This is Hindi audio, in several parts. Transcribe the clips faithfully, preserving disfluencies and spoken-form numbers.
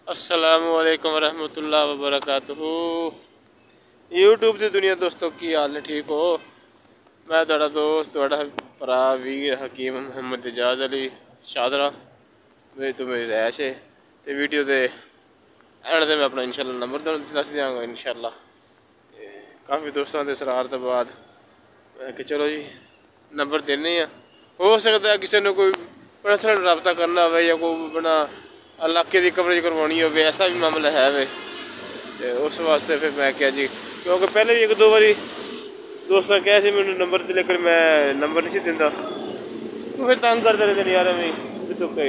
अस्सलामु अलैकुम वरहमतुल्लाहि वबरकातुहू। यूट्यूब की दुनिया दोस्तों की हाल ने ठीक हो। मैं थोड़ा दोस्त थोड़ा भरा वीर हकीम मुहम्मद एजाज अली शादरा मेरी तो मेरी रैश है तो वीडियो के एंड से मैं अपना इंशाल्लाह नंबर दस देंगा इंशाल्लाह। काफ़ी दोस्तों के सरार के बाद मैं कि चलो जी नंबर देने हैं। हो सकता है किसी ने कोई पर्सनल रबता करना हो या कोई अपना इलाके की कवरेज करवानी हो, ऐसा भी मामला है वे तो उस वास्ते फिर मैं क्या जी, क्योंकि पहले भी एक दो बारी दोस्त कहा से मैंने नंबर दे, लेकिन मैं नंबर नहीं दिता तो फिर तंग करते रहते यार मैं तो कई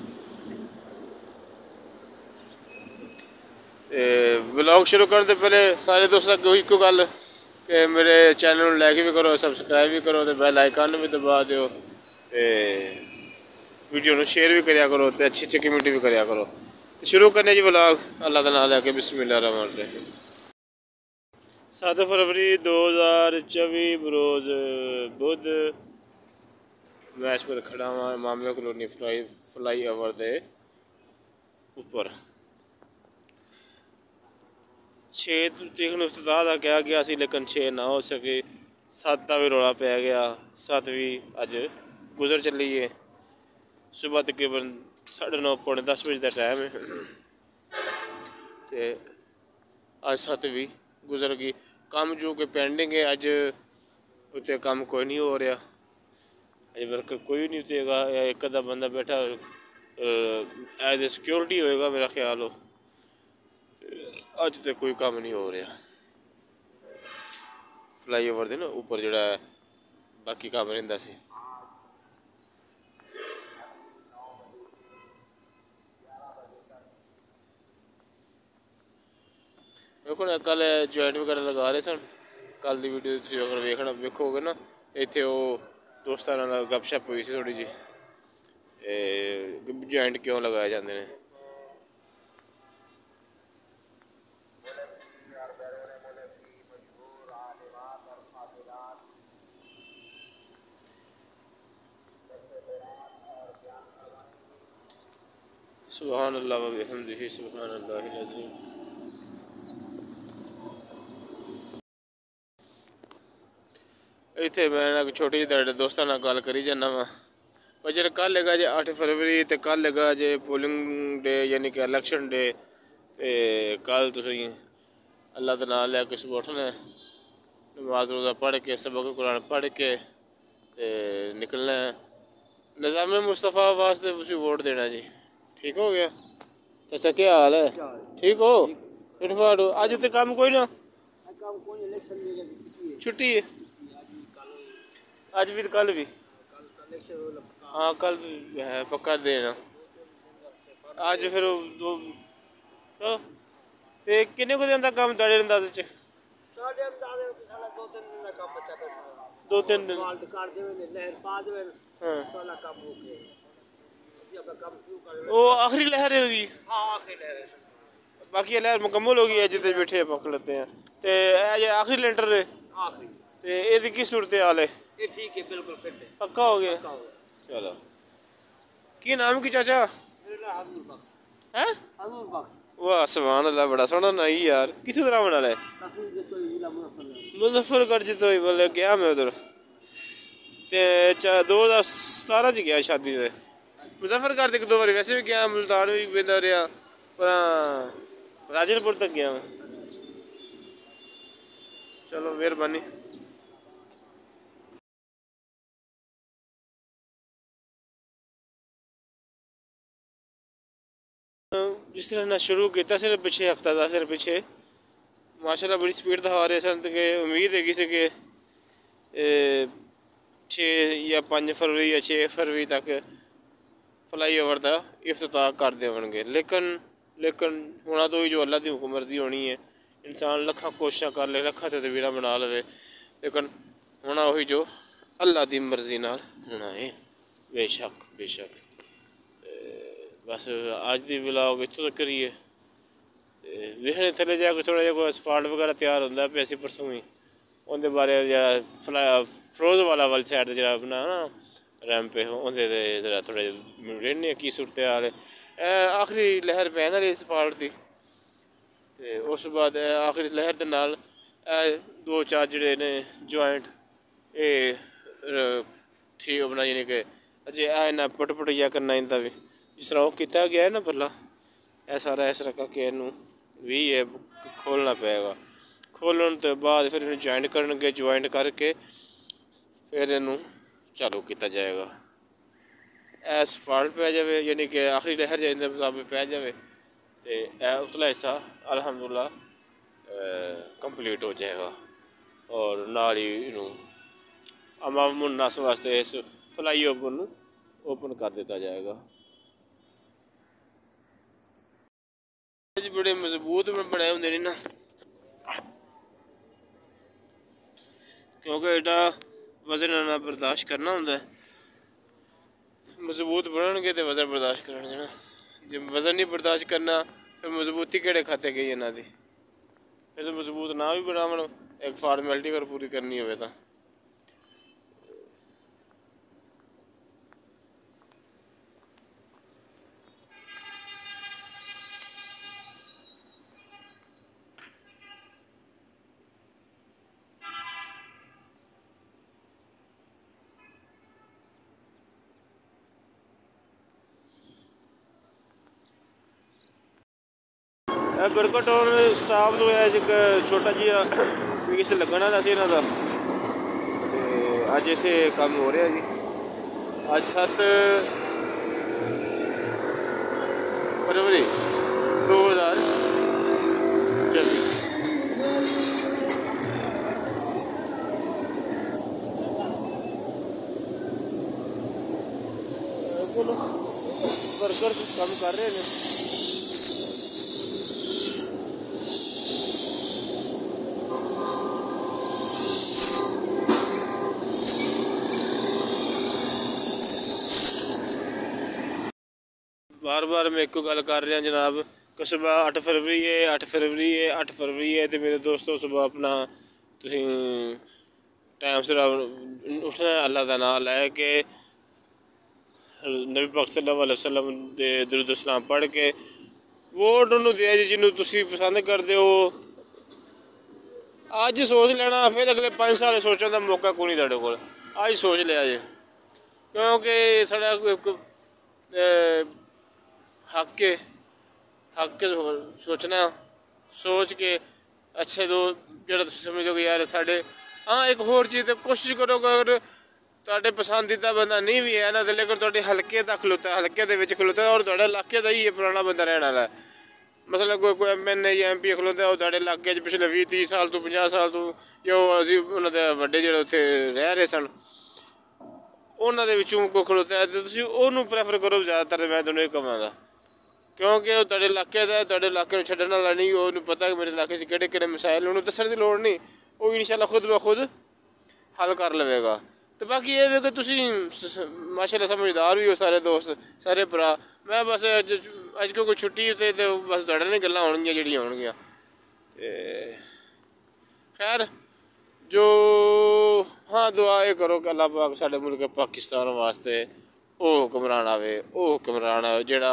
व्लॉग शुरू करने से पहले सारे दोस्तों को एक गल कि मेरे चैनल में लाइक भी करो, सबसक्राइब भी करो, तो बेल आइकन भी दबा दो, वीडियो को शेयर भी करा करो, तो अच्छी अच्छी कमेंट भी करा करो। तो शुरू करने जी व्लॉग अल्लाह का नाम लैके बिस्मिल्लाह रहमान रहीम। सात फरवरी दो हज़ार चौबी बरोज़ बुध मैं इस पर खड़ा हुआ मामले कलोनी फ्लाई फ्लाई ओवर के उपर छे तरीक को इफ्तिताह का कहा गया सी, लेकिन छे ना हो सके। सत्त का भी रौला पै गया, सत्त भी अज गुजर चली है। सुबह तकरीबन साढ़े नौ पौने दस बजे का टाइम है तो अज सत्त भी गुजर गई। काम जो कि पेंडिंग है अज उत्ते काम कोई नहीं हो रहा, अज वर्कर कोई नहीं उतेगा या एक अद्धा बंदा बैठा एज ए सिक्योरिटी होएगा मेरा ख्याल हो। अज तो कोई काम नहीं हो रहा फ्लाई ओवर दे ना उपर जोड़ा बाकी काम रहिंदा सी। देखो ना कल जॉइंट वगैरह लगा रहे सन, कल की वीडियो तुम अगर वेखना वेखोगे ना इतने वो दोस्तों गपशप हुई सी थोड़ी जी जॉइंट क्यों लगाए जाते हैं। सुभान अल्लाह व बिहम्दिही सुभान अल्लाहिल अज़ीम। इतने मैं छोटी जी तेरे दोस्तों नाल गल करी जाना वा पर जो कल है जे अठ फरवरी तो कल है जे पोलिंग डे यानी कि इलैक्शन डे। तो कल तुम अल्लाह का नाम लैके सुबह उठना नमाज रोज़ा पढ़ के सबक कुरान पढ़ के ते निकलना है निज़ाम मुस्तफ़ा वास्ते उसी वोट देना जी। ठीक हो गया चाचा क्या हाल है? ठीक हो फिटफाट हो? अज तो काम कोई ना छुट्टी है अज भी कल भी हाँ कल है पक्का देना अज फिर दो चलो ते किन्ने को दिन का काम ताड़े अंदाजे च दो तीन दिन वो आखिरी लहर होगी बाकी लहर मुकम्मल होगी है जितने बैठे पकड़ लेते हैं ते आखिरी लेंटर है ते ये की सूरत हाल है? ये ठीक है बिल्कुल फिट है पक्का हो गया चलो। की नाम की चाचा है? वाह सुभान अल्लाह बड़ा सोहना ना ही यार। किस तरह बना है? मुजफ्फरगढ़ च तो बोले गया मैं उधर ते दो हज़ार सतारह च गया शादी से मुजफ्फरगढ़ एक दो बार वैसे भी गया, मुल्तान भी बेंदा रहा पर राजनपुर तक गया मैं। चलो मेहरबानी। जिस तरह ना शुरू किया सिर्फ पिछले हफ्ता दस दिन पिछे माशाल्लाह बड़ी स्पीड दिखा रहे सन कि उम्मीद है किसी के छे या पाँच फरवरी या छे फरवरी तक फ्लाई ओवर का इफ्तिताह कर देवणगे। लेकिन लेकिन होना तो ही जो अल्लाह की हुक्म मर्जी होनी है। इंसान लखा कोशिश कर ले लखा तदबीर बना लवे लेकिन होना वही जो अल्लाह की मर्जी नाल होना है बेशक बेशक। बस अज की व्लॉग इतों तक ही है वेखने थले जाके थोड़ा जहा कोई असफाल्ट वगैरह तैयार होंगे पे असी परसों ही उनके बारे जरा फ्ला फरोज वाला वाली साइड जरा अपना ना रैंप पे उनके जरा थोड़ा रहने की सूरत हाल है। आखिरी लहर पैन वाली इस फाल्ट की, तो उस बाद आखिरी लहर के नाल दो चार जोड़े ने जॉइंट ये ठीक होना, यानी कि अजे ऐ ना पुट पुटिया करना इंदा भी जिस तरह वो किया गया है ना भला ऐ सारा इस रखा कि इनू भी है खोलना पेगा। खोलन तो बाद फिर इन्हें ज्वाइंट करनगे, ज्वाइंट करके फिर इनू चालू किया जाएगा। ऐस फाल्ट पै जाए यानी कि आखिरी लहर जाए मुताबिक पै जाए तो यह उतला हिस्सा अल्हम्दुलिल्लाह कंप्लीट हो जाएगा और नाल ही इनू अमामुन नस वास्ते इस फ्लाई ओवर नू ओपन कर दिता जाएगा। बड़े मजबूत बने होंगे नहीं ना, क्योंकि एडा वजन ना बर्दाश्त करना होंगे। मजबूत बननगे तो वजन बर्दाश्त करेंगे ना, जब वजन नहीं बर्दाश्त करना फिर मजबूती केड़े खाते गई इन्हों की, फिर तो मजबूत ना भी बनावन एक फार्मैलिटी अगर पूरी करनी हो तो। बरकट और स्टाफ जो है एक छोटा जिहा पीस लगना था इन्हों का, अज इतने काम हो रहा जी। अज सत्त फरवरी दो हज़ार चौबी वर्कर काम कर रहे हैं। बार बार मैं एक गल कर रहा जनाब कि सुबह अठ फरवरी है अठ फरवरी है अठ फरवरी है तो मेरे दोस्तों सुबह अपना तुसी टाइम सिर उठना, अल्लाह का नाम लै के नबी पाक सल्लल्लाहु अलैहि वसल्लम दे दुरूद सलाम पढ़ के वोट उन्होंने दिया जी जिन्हों तुसी पसंद करते हो। अज सोच लेना फिर अगले पाँच साल सोचने का मौका कोई नहीं तुहाडे कोल, अज सोच लिया जे, क्योंकि साढ़ा हक है हक सोचना सोच के अच्छे दो जो समझो कि यार साढ़े। हाँ एक होर चीज़ कोशिश करो कि अगर तुहाडे पसंदीदा बंदा नहीं भी है ना तो लेकिन तुहाडे हल्के का खलोता हल्के दे विच खलोता और तुहाडे इलाके का ही पुराना बंदा रहने वाला है। मतलब कोई कोई एम एन ए या एम पी खलोता और तुहाडे इलाके पिछले भी तीस साल तो पचास साल तो जो असीं उन्होंने वड्डे जेह्ड़े उत्थे रह रहे सन उन्होंने विचों कोई खलोता है तो तुसीं ओनू प्रैफर करो ज़्यादातर। मैं तुहानूं ये कहांगा क्योंकि वो तुहाडे इलाके का तुहाडे इलाके नूं छड्डण वाला नहीं, उन्होंने पता कि मेरे इलाके किहड़े किहड़े मसाइल उन्होंने दस्सण की लोड़ नहीं, वो इंशाअल्लाह खुद ब खुद हल कर लवेगा। तो बाकी ये है कि तुसीं माशाअल्लाह समझदार भी हो सारे दोस्त सारे भरा। मैं बस अज अज कोई छुट्टी ते तो बस तुहाडे नाल गल्लां होणगियां जेहड़ियां होणगियां ते खैर जो। हाँ दुआ ये करो कि अल्लाह पाक साडे मुल्क पाकिस्तान वास्ते वो हुक्मरान आवे, वो हुक्मरान आवे जेहड़ा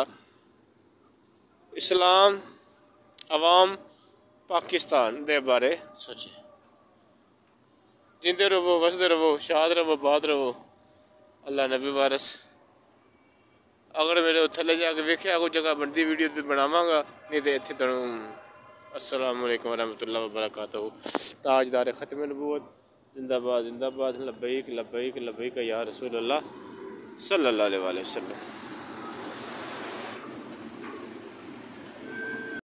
इस्लाम अवाम पाकिस्तान दे बारे सोचे। जिंदे रवो वसदे रवो शाद रवो बाद रवो अल्लाह नबी वारस। अगर मेरे थले जाके वेख्या कोई जगह बनती वीडियो तो बनावांगा, नहीं तो इत्थे तुहानू अस्सलाम वालेकुम वरहमतुल्लाहि वबरकातुहू। ताजदार ख़त्म नबूवत जिंदाबाद जिंदाबाद लब्बैक लब्बैक लब्बैक या रसूल अल्लाह सल्लल्लाहु अलैहि वसल्लम।